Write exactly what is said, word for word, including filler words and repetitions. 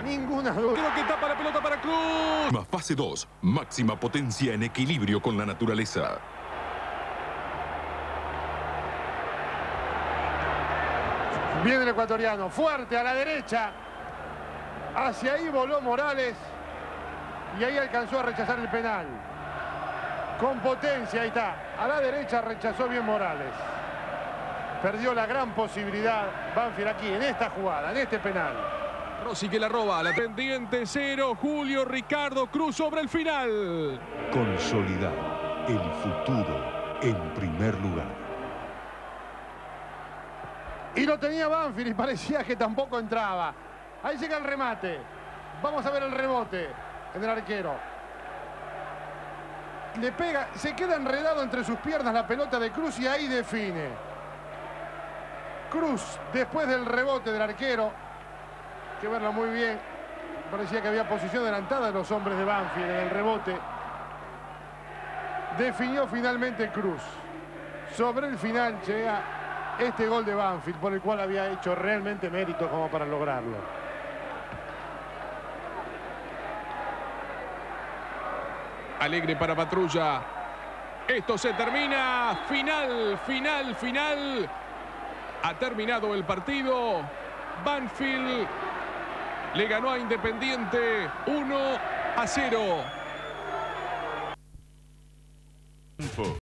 Ninguna duda. Creo que tapa la pelota para Cruz. Fase dos. Máxima potencia en equilibrio con la naturaleza. Viene el ecuatoriano, fuerte a la derecha. Hacia ahí voló Morales. Y ahí alcanzó a rechazar el penal. Con potencia, ahí está. A la derecha rechazó bien Morales. Perdió la gran posibilidad Banfield aquí, en esta jugada, en este penal. Rossi que la roba. La pendiente cero. Julio Ricardo Cruz sobre el final. Consolidar el futuro en primer lugar. Y lo tenía Banfield y parecía que tampoco entraba. Ahí llega el remate. Vamos a ver el rebote en el arquero. Le pega, se queda enredado entre sus piernas la pelota de Cruz y ahí define. Cruz, después del rebote del arquero, hay que verlo muy bien. Parecía que había posición adelantada de los hombres de Banfield en el rebote. Definió finalmente Cruz. Sobre el final llega este gol de Banfield, por el cual había hecho realmente mérito como para lograrlo. Alegre para Patrulla. Esto se termina. Final, final, final. Ha terminado el partido. Banfield le ganó a Independiente uno a cero.